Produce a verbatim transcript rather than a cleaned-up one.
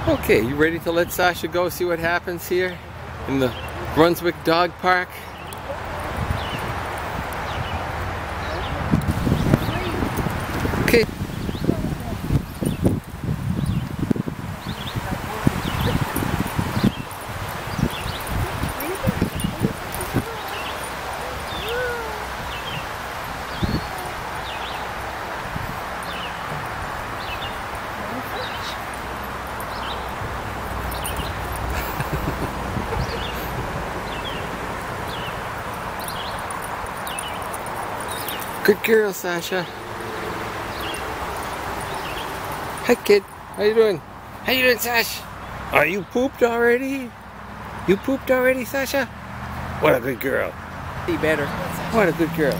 Okay, you ready to let Sasha go see what happens here in the Brunswick Dog Park? Okay. Good girl, Sasha. Hi, kid. How you doing? How you doing, Sash? Are you pooped already? You pooped already, Sasha? What a good girl. Be better. What a good girl.